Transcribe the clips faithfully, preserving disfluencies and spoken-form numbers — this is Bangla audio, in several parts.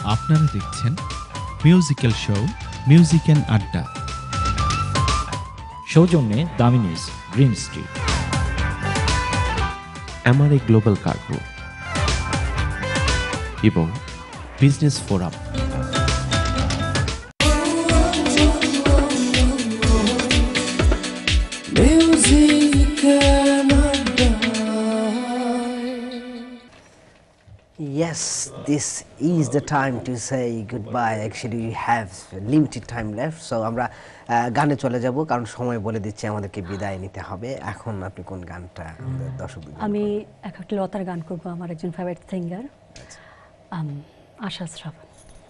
আপনারা দেখছেন মিউজিক্যাল শো মিউজিক এন্ড আড্ডা। সৌজন্যে Damini's green street, MRA global cargo এবং business forum. Yes, this is the time to say goodbye. Actually, we have limited time left, so আমরা গানে চলে যাব কারণ সময় বলে দিচ্ছে আমাদেরকে বিদায় নিতে হবে। এখন আপনি কোন গানটা আমাদের দর্শকদের? আমি একটা লতার গান করব, আমার একজন ফেভারিট সিঙ্গার আশা শ্রাবণ।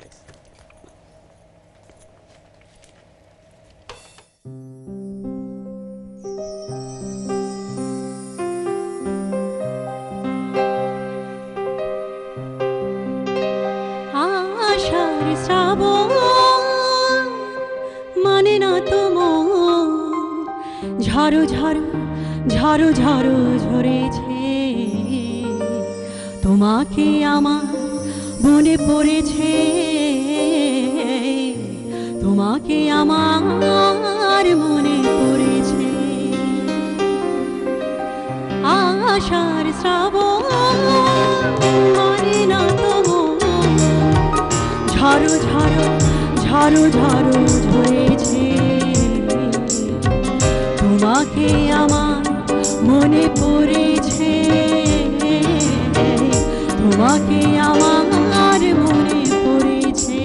মানে না তো ঝাড়ু ঝাড়ু ঝাড়ু ঝাড়ু ঝরেছে, তোমাকে আমার মনে পড়েছে, তোমাকে আমার মনে পড়েছে। আশার শ্রাবণ মানে না তো ঝাড়ু ঝাড়ু ঝাড়ু ঝাড়ু ঝরেছে, তোমাকে আমার মনে পড়েছে, তোমাকে আমার মনে পড়েছে।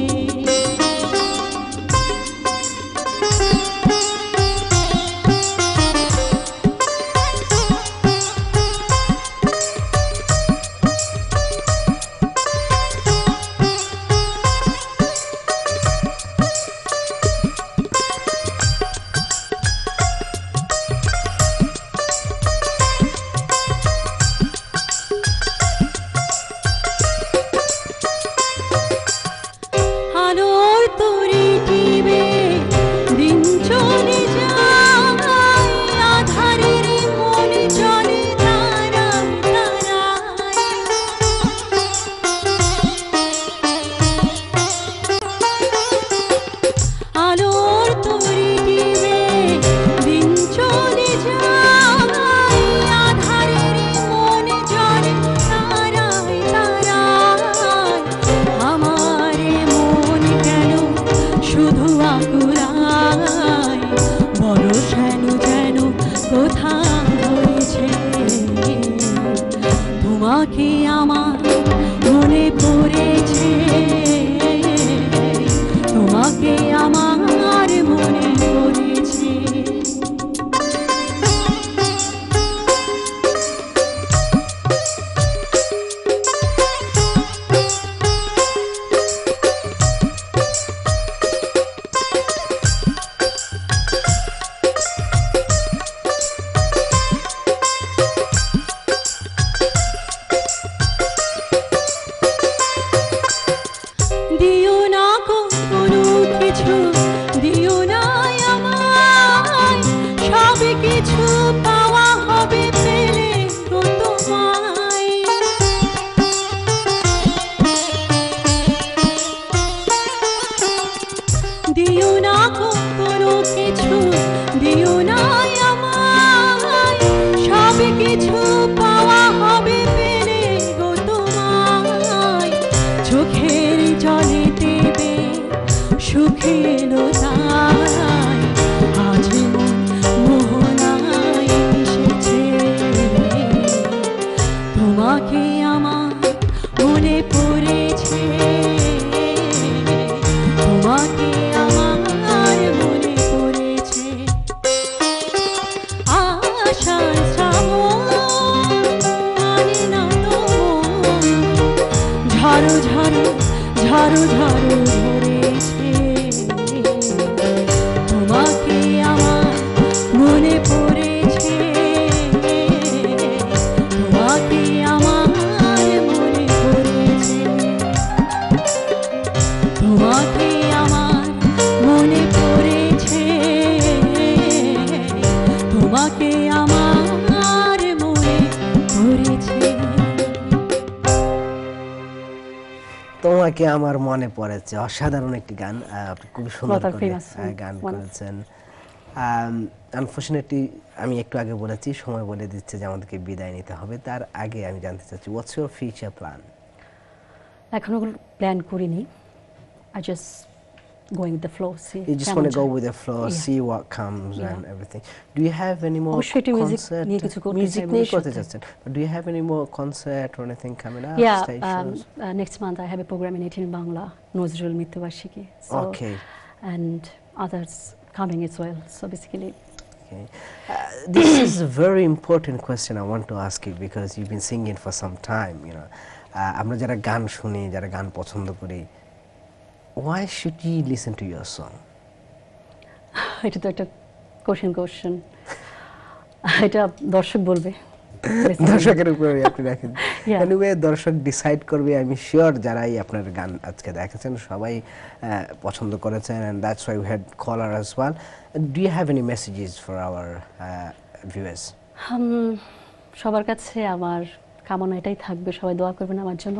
তোমাকে আমার মনে পড়েছে অসাধারণ একটি গান আহ, আপনি খুব সুন্দর লতার করে famous আহ, গান one. করেছেন আনফরচুনেটলি আমি একটু আগে বলেছি সময় বলে দিচ্ছে যে আমাদেরকে বিদায় নিতে হবে তার আগে আমি জানতে চাচ্ছি হোয়াটস ইউর ফিউচার প্ল্যান এখনো প্ল্যান করিনি I just going with the flow see You just want to go with the flow, Yeah. see what comes Yeah. and everything. Do you have any more অবশ্যই একটু music concert? নিয়ে কিছু করতে Music চাই নিয়ে করতে ভবিষ্যতে। চাচ্ছেন। But do you have any more concert or anything coming up? Yeah, Stage um, shows? uh, next month I have a program in eighteen Bangla, Nozrul Mrittubarshiki. So, Okay. and others coming as well. So basically, Okay. Uh, this is a very important question I want to ask you because you've been singing for some time, you know. Uh, আমরা যারা গান শুনি, যারা গান পছন্দ করি, why should you listen to your song? এটা তো একটা কোশ্চেন কোশ্চেন এটা দর্শক বলবে দর্শকের উপরে আপনি রাখেন Yeah. এনিওয়ে দর্শক ডিসাইড করবে আমি শিওর যারাই আপনার গান আজকে দেখেছেন সবাই আহ, পছন্দ করেছেন and that's why we had caller as well. Do you have any messages for our uh, viewers? Um, সবার কাছে আমার কামনা এটাই থাকবে সবাই দোয়া করবেন আমার জন্য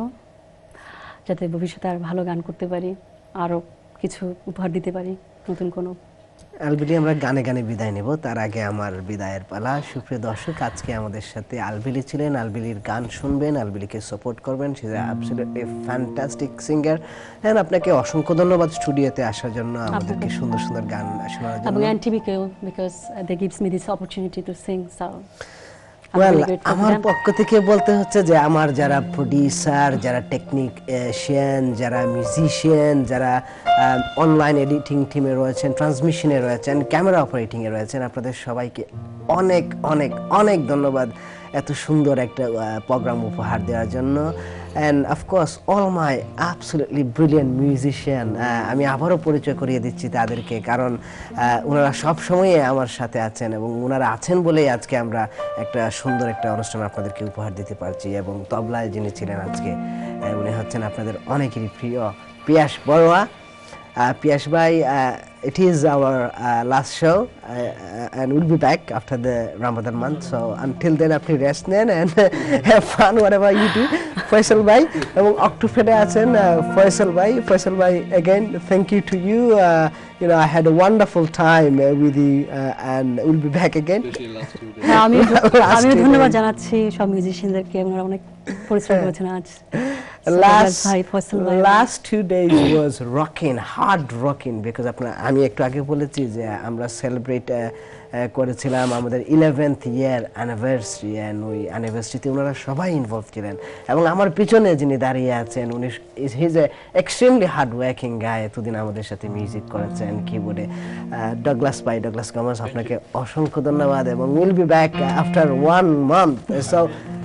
যাতে ভবিষ্যতে আর ভালো গান করতে পারি আরও কিছু উপহার দিতে পারি নতুন কোনো আলবেলি আমরা গানে গানে বিদায় নেব তার আগে আমার বিদায়ের পালা সুপ্রিয় দর্শক আজকে আমাদের সাথে আলবেলি ছিলেন আলবেলির গান শুনবেন আলবেলিকে সাপোর্ট করবেন সে is absolutely fantastic singer and আপনাকে অসংখ্য ধন্যবাদ স্টুডিওতে আসার জন্য আমাদেরকে সুন্দর সুন্দর গান শোনার এবং জন্য এনটিভিকেও because they gives me this opportunity to sing so well আমার পক্ষ থেকে বলতে হচ্ছে যে আমার যারা প্রোডিউসার যারা টেকনিশিয়ান যারা মিউজিশিয়ান যারা অনলাইন এডিটিং টিমে রয়েছেন ট্রান্সমিশনে রয়েছেন ক্যামেরা অপারেটিংয়ে রয়েছেন আপনাদের সবাইকে অনেক অনেক অনেক ধন্যবাদ এত সুন্দর একটা প্রোগ্রাম উপহার দেওয়ার জন্য and of course all my absolutely brilliant musician আমি আবারও পরিচয় করিয়ে দিচ্ছি তাদেরকে কারণ ওনারা সব সময়ই আমার সাথে আছেন এবং ওনারা আছেন বলেই আজকে আমরা একটা সুন্দর একটা অনুষ্ঠান আপনাদেরকে উপহার দিতে পারছি এবং তবলায় যিনি ছিলেন আজকে উনি হচ্ছেন আপনাদের অনেকেরই প্রিয় পিয়াস Barua Uh, Piyash bhai, uh, it is our uh, last show uh, and we'll be back after the Ramadan month. So until then, আপনি rest নেন and have fun whatever you do. Faisal bhai, এবং অক্টোফেডে আছেন Faisal bhai. Faisal bhai, again, thank you to you. Uh, you know, I had a wonderful time uh, with you uh, and we'll be back again. হ্যাঁ আমি Last আমি two ধন্যবাদ days. জানাচ্ছি সব মিউজিশিয়ানদেরকে ওনারা অনেক পরিশ্রম করেছেন আজ last ভাই ফয়সাল ভাই last two days was rocking hard rocking because আপনার আমি একটু আগে বলেছি যে আমরা সেলিব্রেট করেছিলাম আমাদের ইলেভেন্থ ইয়ার অ্যানিভার্সারি এন্ড ওই অ্যানিভার্সারিতে ওনারা সবাই ইনভলভ ছিলেন এবং আমার পিছনে যিনি দাঁড়িয়ে আছেন উনি he is a extremely hard working guy এতদিন আমাদের সাথে মিউজিক করেছেন কিবোর্ডে ডগলাস ভাই ডগলাস গমেজ আপনাকে অসংখ্য ধন্যবাদ এবং will be back after one month so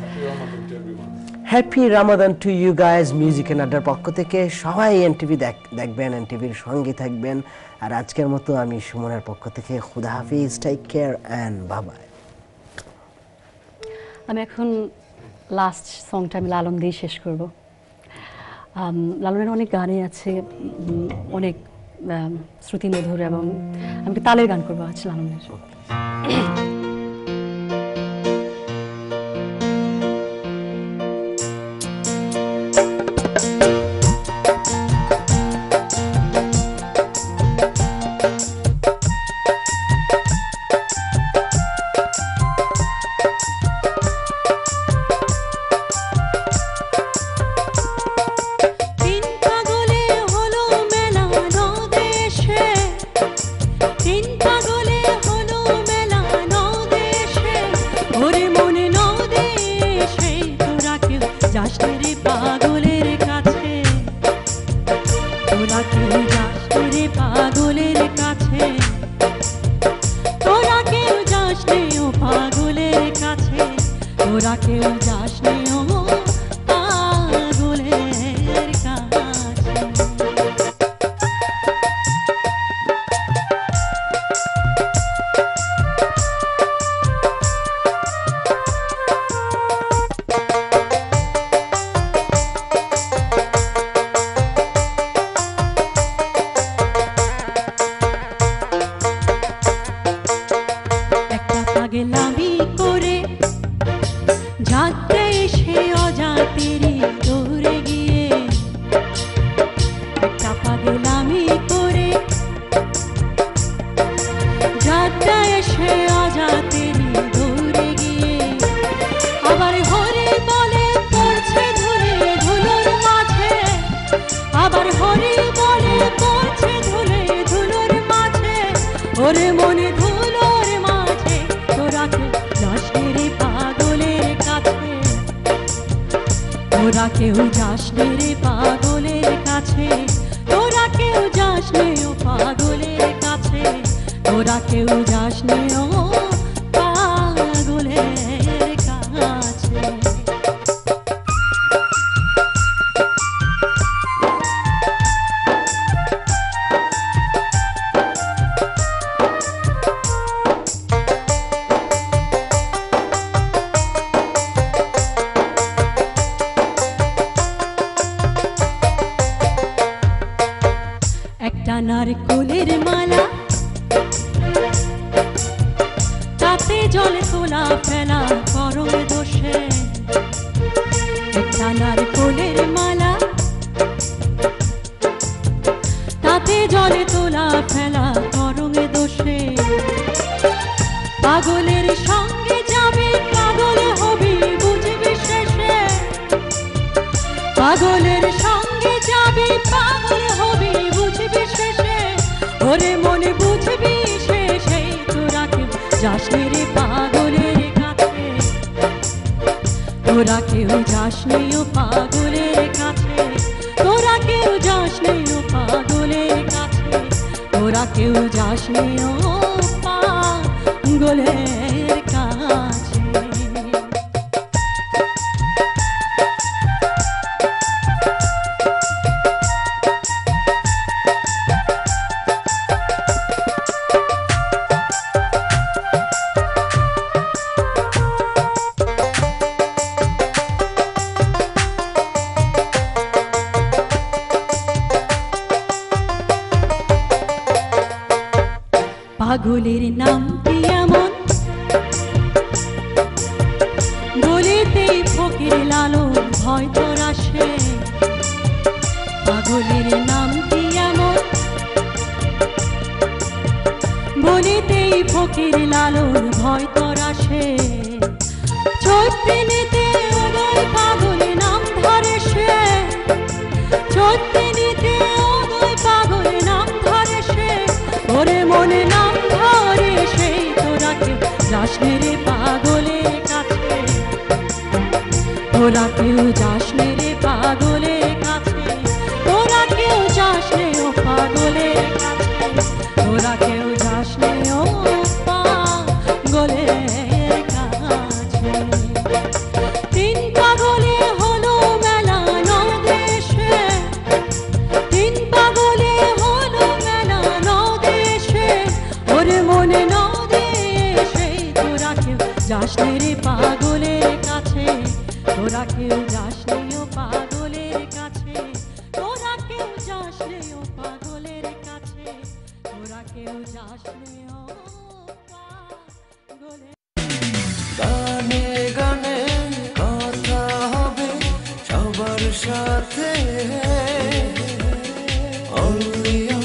happy Ramadan to you guys মিউজিকনাড্ডার পক্ষ থেকে সবাই এনটিভি দেখবেন এনটিভির সঙ্গে থাকবেন আর আজকের মতো আমি সুমনের পক্ষ থেকে খুদা হাফিজ take care and bye bye আমি এখন লাস্ট সংটা আমি লালন দিয়ে শেষ করব লালনের অনেক গানই আছে উম, অনেক শ্রুতিমধুর এবং আমি একটু তালের গান করবো আজ লালনের তিন পাগলে হলো মেলা নদেশে তিন পাগলে হলো মেলা নদেশে ওরে মনে নদেশে তোরা কেউ যাস রে পাগলের কাছে তোরা কেউ যাস রে পাগলের কাছে তোরা কেউ যাস রে ও পাগলের কাছে তোরা কেউ যাস রে ও পাগলের কাছে কেউ যাস নে রে পাগলের কাছে তোরা কেউ যাস নে ও পাগলের কাছে তোরা কেউ যাস নে ও পাগলের কাছে নারকোলের মালা তাতে জলে তোলা ফেলা করম দোষে একটা নারকোলের মালা তাতে জলে তোলা ফেলা করম দোষে পাগলের সঙ্গে যাবে পাগল হবি বুঝবি শেষে পাগলের সঙ্গে যাবে পাগল হবি বুঝবি শেষে ওরে মনে বুঝবি শেষে তোরা কেউ যাস নে রে পাগলের কাছে তোরা কেউ যাস নে ও পাগলের কাছে তোরা কেউ যাস নে ও পাগলের কাছে তোরা কেউ যাস নে ও পাগলের কাছে পাগলের নামটি এমন বলিতেই ফকির লালন ভয় তোর আসে পাগলের নামটি এমন বলিতেই ফকির লালন ভয় তোর আসে চৈত্রিনীতে ওদয় পাগল নাম ধরে সে চৈত্রিনীতে ওদয় পাগল নাম ধরে সে ওরে মনে নাম ধরে সেই তোরা কেউ যাস নে রে পাগলের কাছে তোরা কেউ যাস নে রে পাগলের কাছে তোরা কেউ যাস নে ও পাগলের কাছে তোরা কেউ যাস নে ও পাগলের কাছে তিন পাগলে হলো মেলা নদেশে তিন পাগলে হলো মেলা নদেশে ওরে মনে নদেশে তোরা কেউ যাস নে রে পাগলের কাছে তোরা কেউ যাস নে ও পাগলের কাছে তোরা কেউ যাস নে ও পাগলের কাছে তোরা কেউ যাস নে ও পাগলের গানে গানে কথা হবে সবার সাথে only